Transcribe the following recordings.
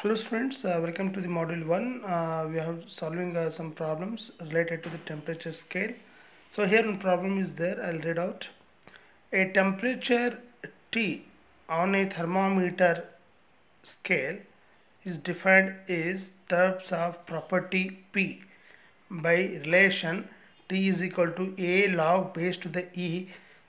Hello students, welcome to the module 1. We are solving some problems related to the temperature scale. So here one problem is there, I'll read out. A temperature T on a thermometer scale is defined as terms of property P by relation T is equal to A log base to the E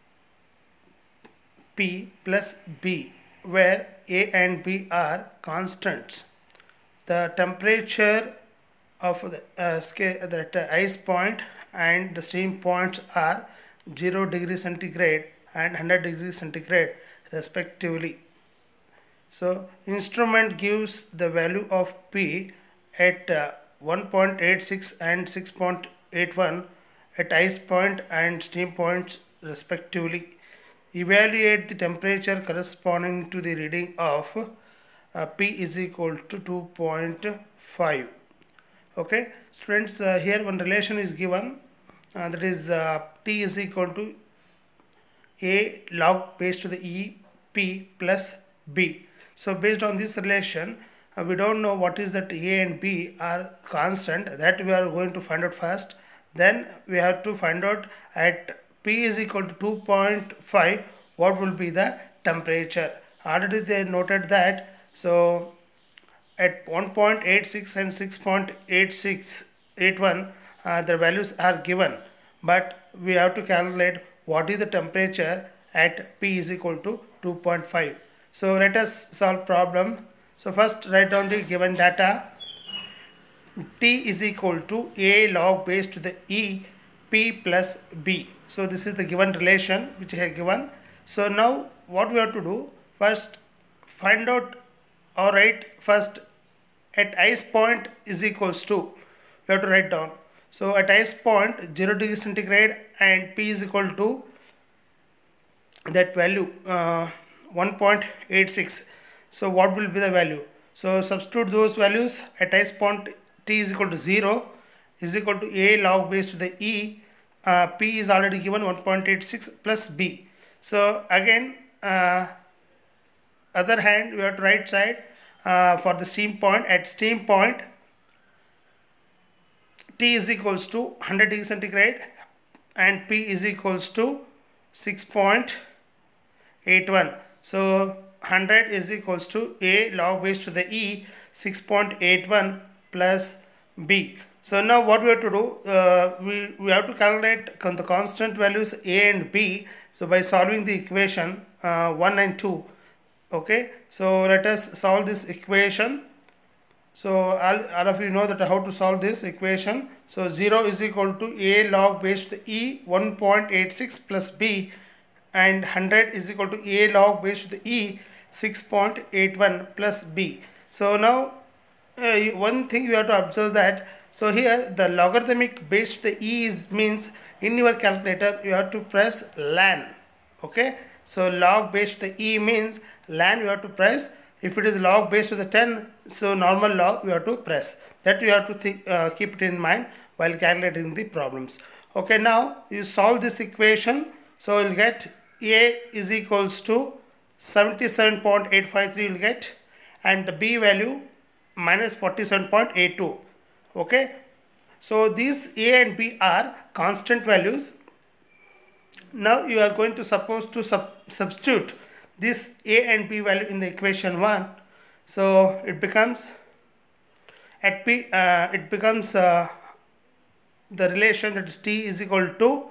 P plus B, where A and B are constants. The temperature of the scale that ice point and the steam points are 0 degree centigrade and 100 degree centigrade respectively. So instrument gives the value of P at 1.86 and 6.81 at ice point and steam points respectively. Evaluate the temperature corresponding to the reading of P is equal to 2.5. Okay, students, here one relation is given, that is T is equal to A log base to the E P plus B. So based on this relation, we don't know what is that A and B are constant, that we are going to find out first. Then we have to find out at P is equal to 2.5 what will be the temperature. Already they noted that. So at 1.86 and 6.8681 the values are given, but we have to calculate what is the temperature at P is equal to 2.5. So let us solve problem. So first write down the given data. T is equal to A log base to the E P plus B. So this is the given relation which I have given. So now what we have to do, first find out or write first at ice point is equals to, we have to write down. So at ice point 0 degree centigrade and P is equal to that value 1.86. So what will be the value? So substitute those values. At ice point T is equal to 0 is equal to A log base to the E, P is already given 1.86 plus B. So again other hand we have to right side for the steam point. At steam point T is equals to 100 degree centigrade and P is equals to 6.81. So 100 is equals to A log base to the E 6.81 plus B. So now what we have to do, we have to calculate the constant values A and B. So by solving the equation 1 and 2. Okay, so let us solve this equation. So all of you know that how to solve this equation. So 0 is equal to A log base to E 1.86 plus B, and 100 is equal to A log base to the E 6.81 plus B. So now one thing you have to observe that, so here the logarithmic base to the E is means in your calculator you have to press ln. Okay, so log base to the E means ln you have to press. If it is log base to the 10, so normal log you have to press. That you have to keep it in mind while calculating the problems. Okay, now you solve this equation. So you will get A is equals to 77.853 you will get, and the B value minus 47.82. Okay, so these A and B are constant values. Now you are going to substitute this A and B value in the equation 1. So it becomes at P it becomes the relation that is T is equal to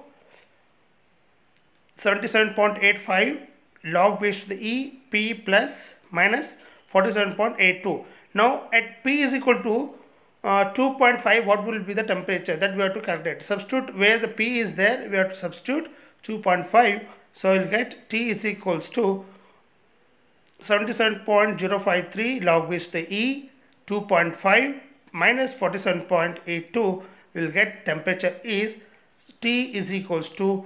77.85 log base to the E P plus minus 47.82. Now at P is equal to 2.5, what will be the temperature, that we have to calculate. Substitute where the P is there, we have to substitute 2.5. So we'll get T is equals to 77.053 log base to the E 2.5 minus 47.82. We'll get temperature is T is equals to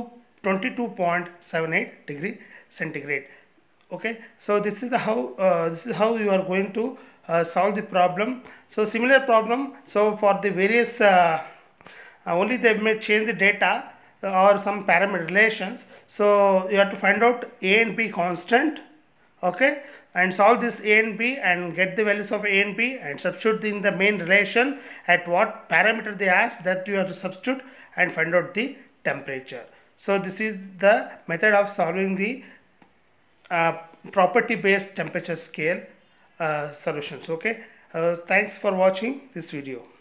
22.78 degree centigrade. Okay, so this is how you are going to solve the problem. So similar problem, so for the various only they may change the data or some parameter relations. So you have to find out A and B constant. Okay, and solve this a and b and get the values of a and b and substitute in the main relation at what parameter they ask, that you have to substitute and find out the temperature. So this is the method of solving the uh, property based temperature scale solutions. Okay, thanks for watching this video.